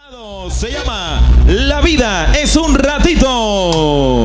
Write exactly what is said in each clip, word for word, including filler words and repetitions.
Se llama La vida es un ratito.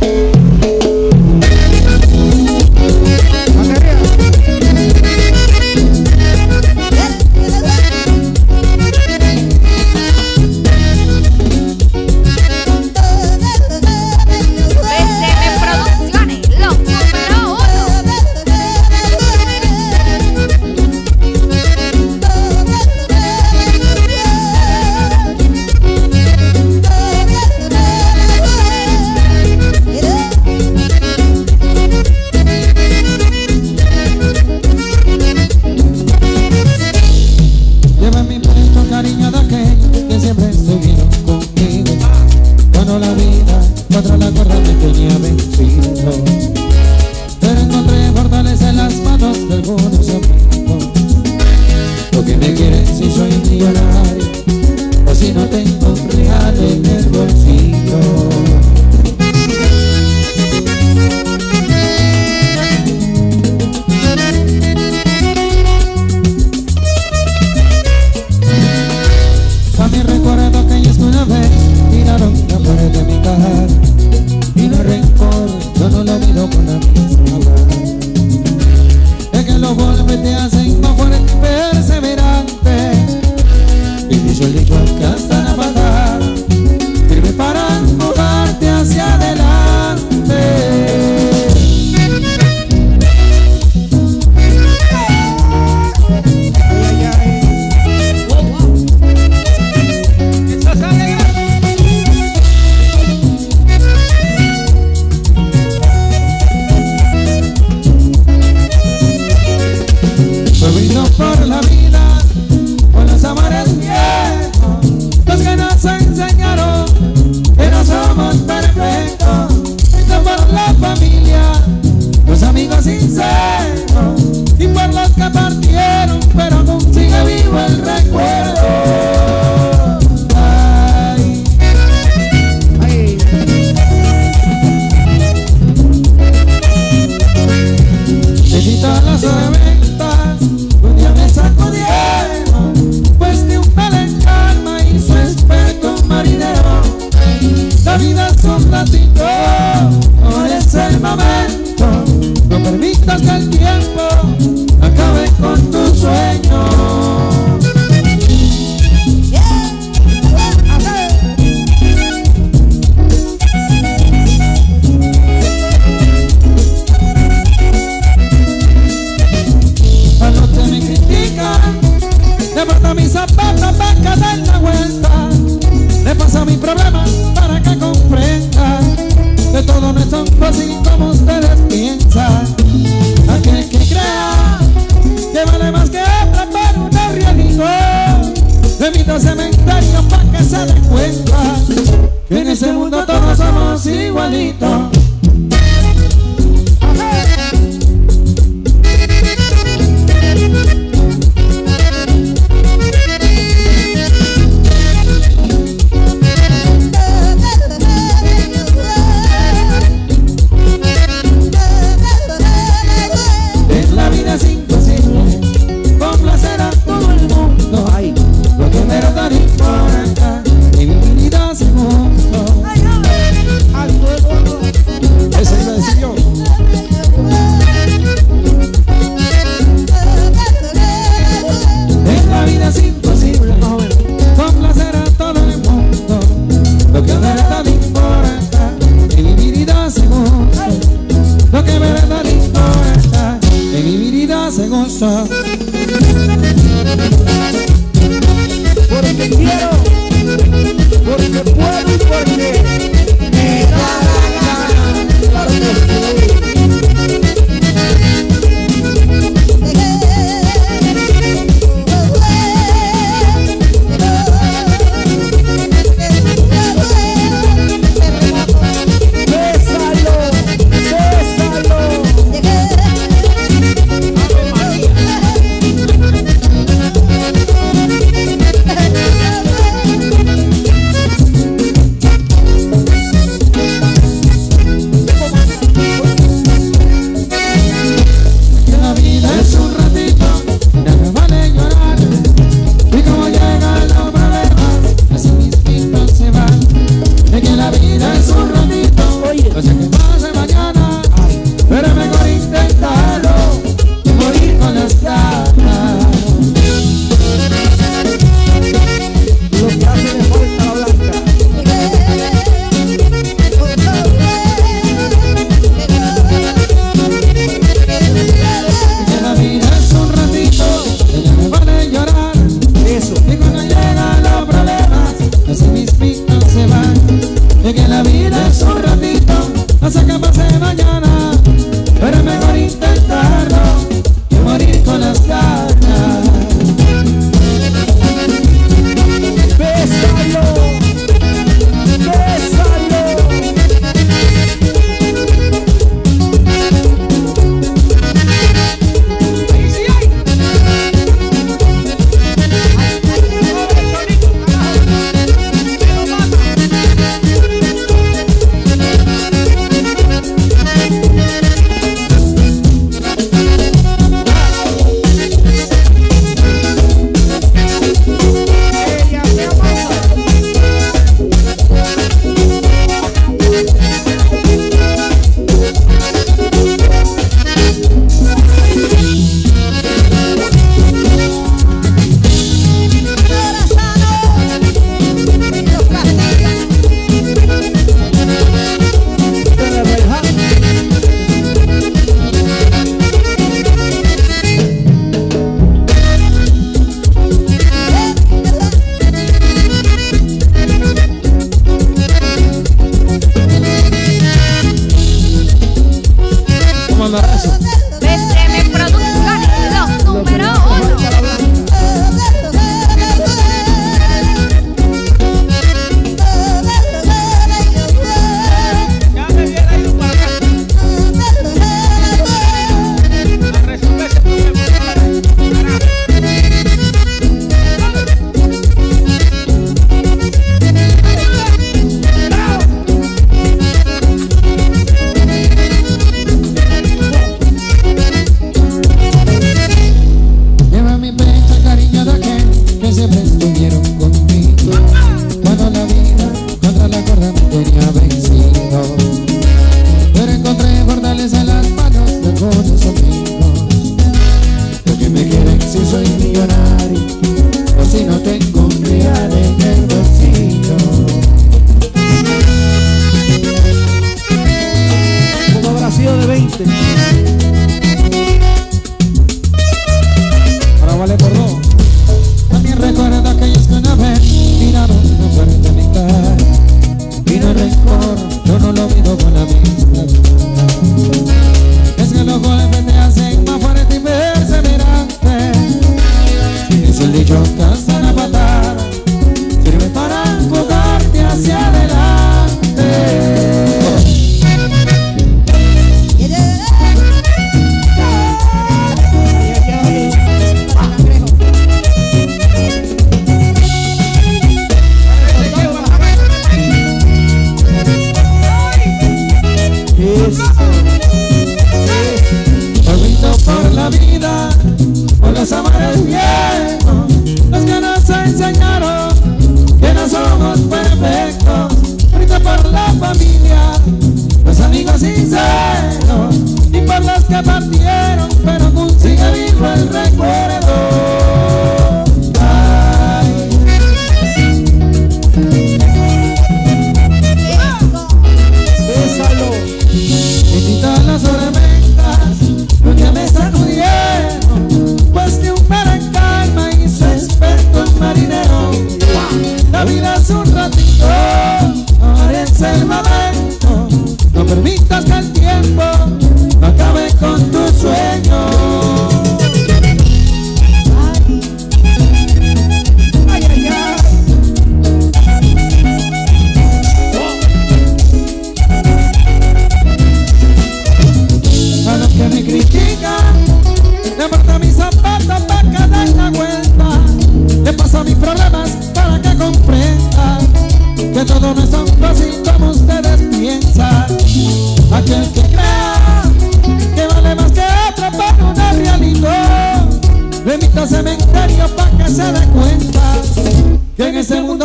Cementerio pa' que se den cuenta que en ese mundo todos somos igualitos. En la vida es imposible complacer a todo el mundo. Ay, lo que me da importa, mi vida se mundo. Ese lo decidió. En la vida es imposible complacer a todo el mundo. Lo que me da importa, mi vida se mundo. Lo que me da importa, mi vida se goza. Porque quiero, porque puedo y porque me da la gana. Claro que sí. Bésalo, bésalo.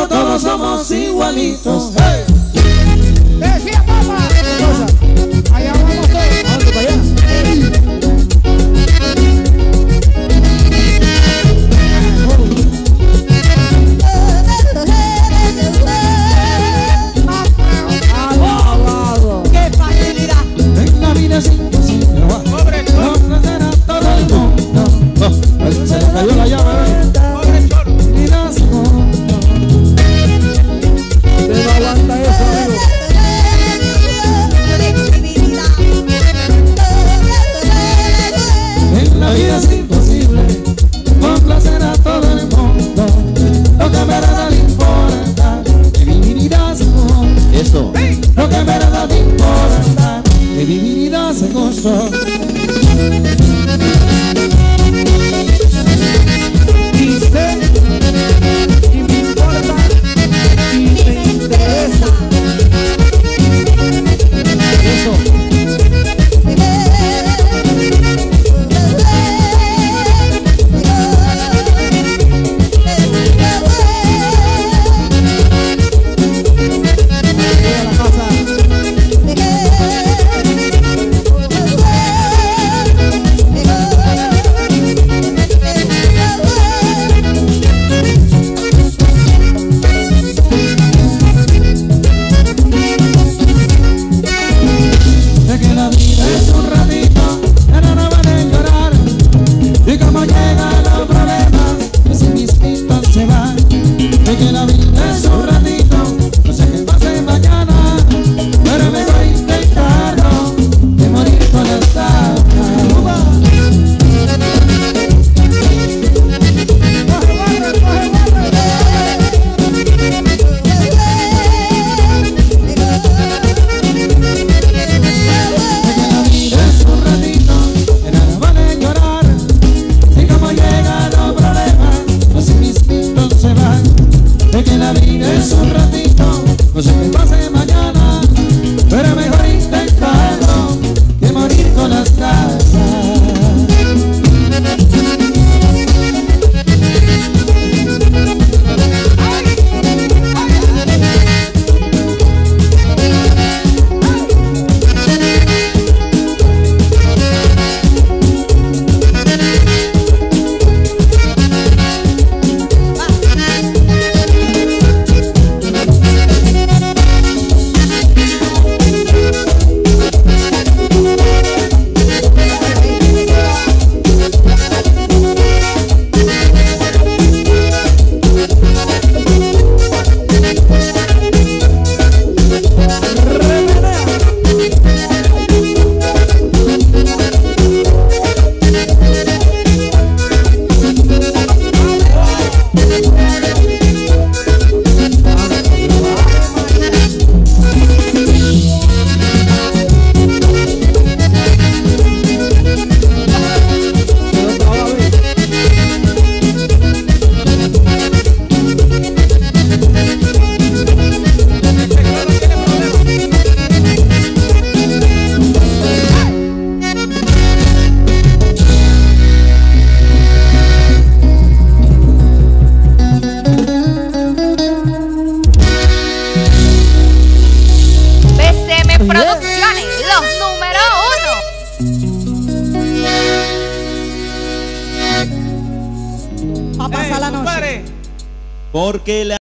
no todos somos igualitos. ¡Hey! Decía papá. Allá vamos todos. Vamos para allá. ¡Qué facilidad! En la vida es imposible complacer a todo el mundo. Oh, se le cayó la llave. Vida sin mundo. Pero aguanta eso, amigo. En la vida es imposible complacer a todo el mundo. Lo que en verdad le importa es vivir vida sin mundo. Eso. Lo que en verdad le importa es vivir vida sin gusto. Y sé, y me importa, y me interesa. Eso. Producciones, los número uno. A pasar la noche. Porque la